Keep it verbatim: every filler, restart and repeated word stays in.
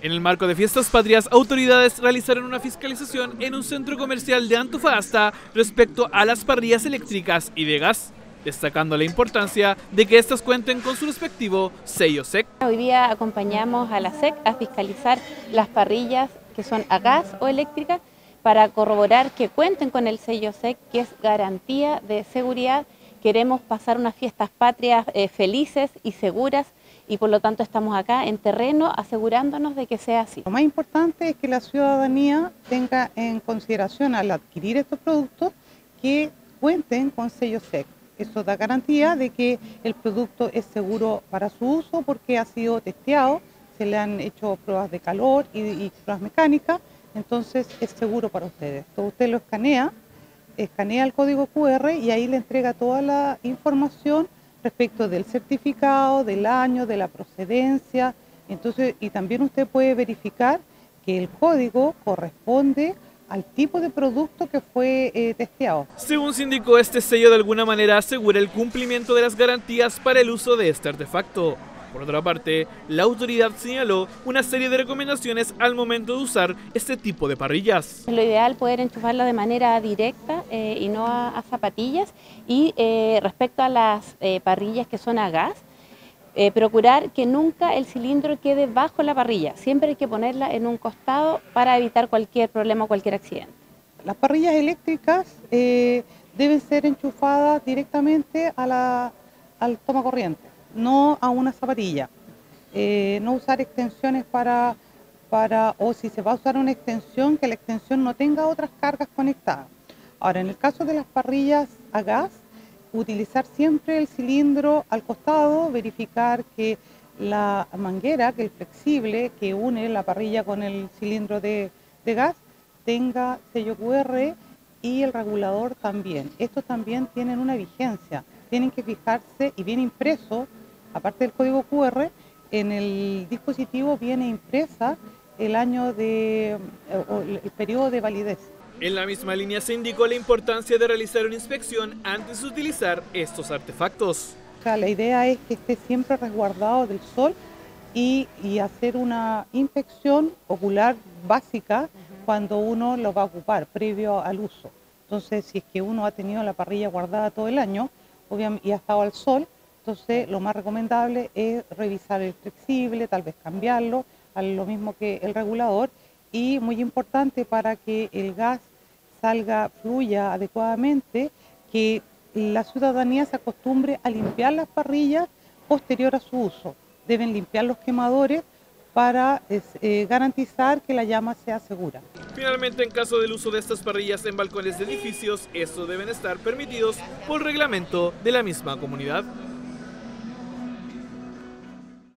En el marco de Fiestas Patrias, autoridades realizaron una fiscalización en un centro comercial de Antofagasta respecto a las parrillas eléctricas y de gas, destacando la importancia de que éstas cuenten con su respectivo sello S E C. Hoy día acompañamos a la S E C a fiscalizar las parrillas que son a gas o eléctricas para corroborar que cuenten con el sello S E C, que es garantía de seguridad. Queremos pasar unas fiestas patrias eh, felices y seguras y por lo tanto estamos acá en terreno asegurándonos de que sea así. Lo más importante es que la ciudadanía tenga en consideración al adquirir estos productos que cuenten con sello S E C. Eso da garantía de que el producto es seguro para su uso porque ha sido testeado, se le han hecho pruebas de calor y, y pruebas mecánicas, entonces es seguro para ustedes. Entonces usted lo escanea, escanea el código Q R y ahí le entrega toda la información respecto del certificado, del año, de la procedencia, entonces, y también usted puede verificar que el código corresponde al tipo de producto que fue eh, testeado. Según se indicó, este sello de alguna manera asegura el cumplimiento de las garantías para el uso de este artefacto. Por otra parte, la autoridad señaló una serie de recomendaciones al momento de usar este tipo de parrillas. Lo ideal es poder enchufarla de manera directa eh, y no a, a zapatillas. Y eh, respecto a las eh, parrillas que son a gas, eh, procurar que nunca el cilindro quede bajo la parrilla. Siempre hay que ponerla en un costado para evitar cualquier problema o cualquier accidente. Las parrillas eléctricas eh, deben ser enchufadas directamente a la, al toma corriente, no a una zapatilla. Eh, no usar extensiones para, para, o si se va a usar una extensión, que la extensión no tenga otras cargas conectadas. Ahora, en el caso de las parrillas a gas, utilizar siempre el cilindro al costado, verificar que la manguera, que el flexible que une la parrilla con el cilindro de, de gas, tenga sello Q R y el regulador también. Estos también tienen una vigencia, tienen que fijarse y viene impreso, aparte del código Q R, en el dispositivo viene impresa el año de, o el periodo de validez. En la misma línea se indicó la importancia de realizar una inspección antes de utilizar estos artefactos. O sea, la idea es que esté siempre resguardado del sol y, y hacer una inspección ocular básica cuando uno lo va a ocupar, previo al uso. Entonces, si es que uno ha tenido la parrilla guardada todo el año obviamente, y ha estado al sol, entonces lo más recomendable es revisar el flexible, tal vez cambiarlo, a lo mismo que el regulador, y muy importante para que el gas salga, fluya adecuadamente, que la ciudadanía se acostumbre a limpiar las parrillas posterior a su uso. Deben limpiar los quemadores para eh, garantizar que la llama sea segura. Finalmente, en caso del uso de estas parrillas en balcones de edificios, estos deben estar permitidos por reglamento de la misma comunidad.